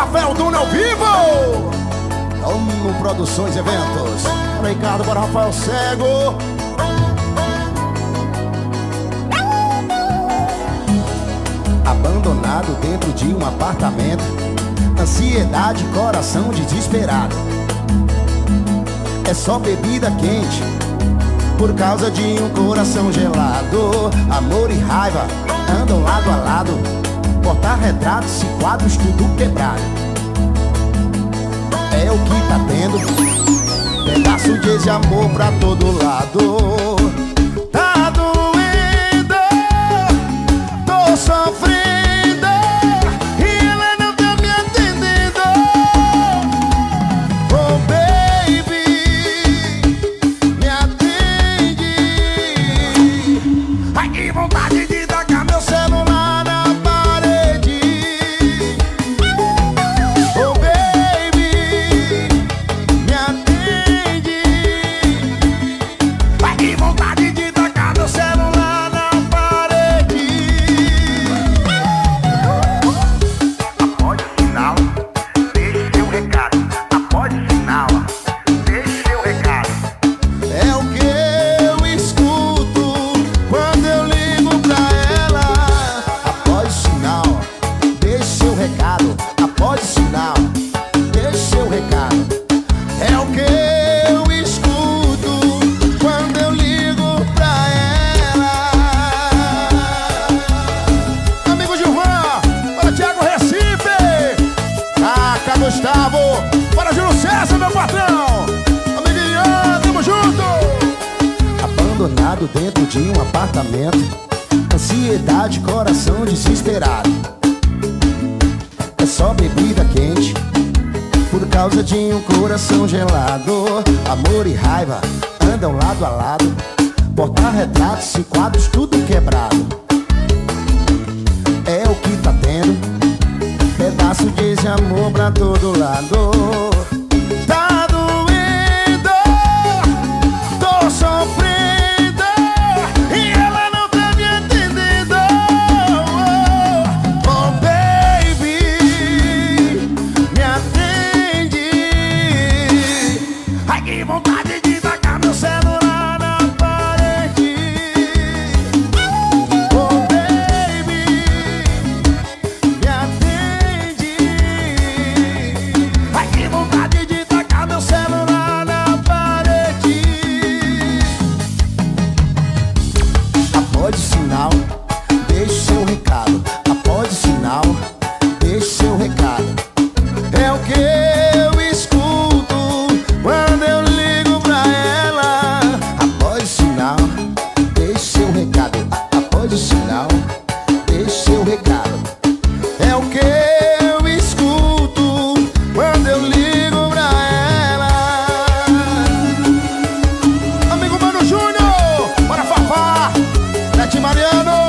Rafael Duna ao vivo. Amo Produções e Eventos. Para Ricardo, para Rafael Cego. Abandonado dentro de um apartamento, ansiedade, coração desesperado. É só bebida quente por causa de um coração gelado. Amor e raiva andam lado a lado, porta-retratos e quadros tudo quebrado. É o que tá tendo, pedaço de esse amor pra todo lado. Tá doendo, tô sofrendo, e ela não tá me atendendo. Oh baby, me atende. Ai, que vontade de tacar meu celular na parede. Oh baby, me atende. Ai, que vontade de tacar meu celular na parede. Após o sinal, deixe seu recado. Após o sinal, deixe seu recado. É o que eu escuto quando eu ligo pra ela. Após o sinal, deixe seu recado. Após o sinal, deixe seu recado. É o que eu escuto quando eu ligo pra ela. Amigo Gilvan, para Thiago Recife, Caca Gustavo, para Júlio César, meu patrão. Amigo Ian, tamo junto. Abandonado dentro de um apartamento, ansiedade, coração desesperado. É só bebida quente por causa de um coração gelado. Amor e raiva andam lado a lado, porta-retratos e quadros tudo quebrado. É o que tá tendo, pedaço de esse amor pra todo lado. Tá doendo, tô sofrendo, e ela não tá me atendendo. Oh baby, me atende. Ai, que vontade de tacar meu celular na parede. Oh baby, me atende. Ai, que vontade de tacar meu celular na parede. Após o sinal, deixe seu recado. Após o sinal, deixe seu recado. É o que eu escuto quando eu ligo pra ela. Após o sinal, deixe seu recado. Após o sinal, deixe seu recado. É o que eu escuto quando eu ligo pra ela. Amigo Mano Júnior, para Fafá, Nete Mariano.